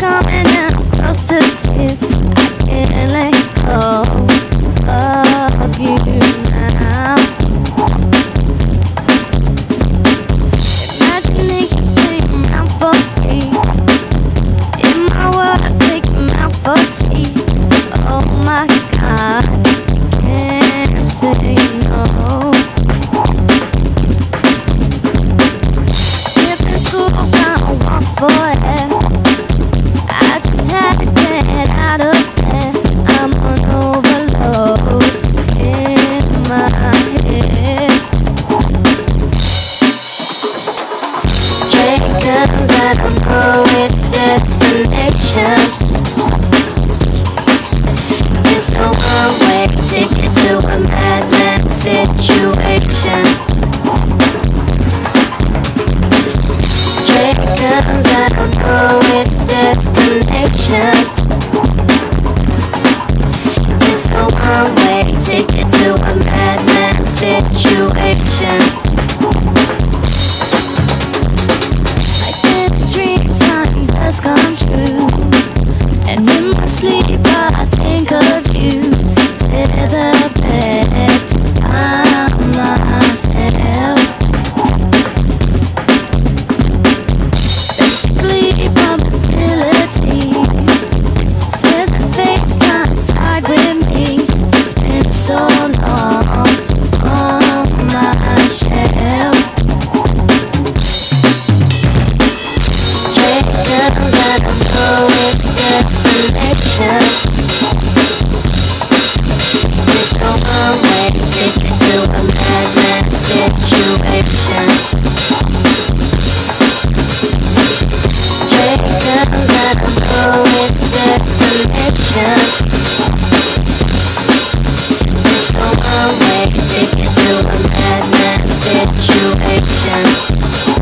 coming in close to tears. I can't let go of you now. Imagination take them out for free. In my world, I take them out for tea. Oh my God, can't say no. If it's school, I want forever. I just had to get out of bed. I'm on overload in my head. Train comes, I don't know its destination. It's no one-way ticket to a madman situation. Train comes, I don't know its destination. It's no one-way ticket to a madman situation. Like in a dream, time does come true. And in my sleep I think of you. Feather bed, I'm myself. Basically probability. Since the face time side with me, it's been so long on my shelf. Train comes, I don't know its destination. There's no one-way ticket to a madman situation. Train comes, I don't know its destination. There's no one-way ticket to a madman situation.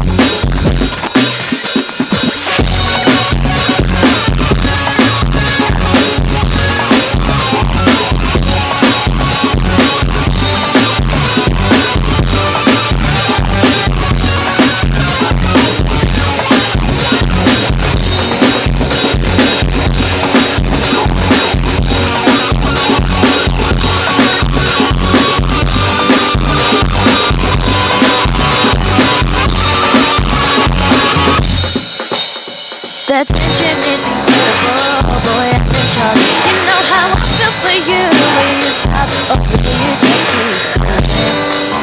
The tension is incredible, boy, I'm in charge. You know how I feel for you. Will you stop or will you just keep running?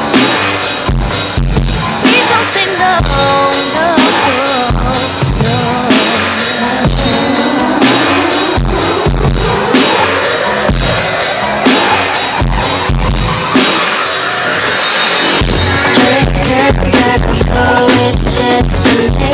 Please don't say no, no, no. Train comes, I don't know its destination.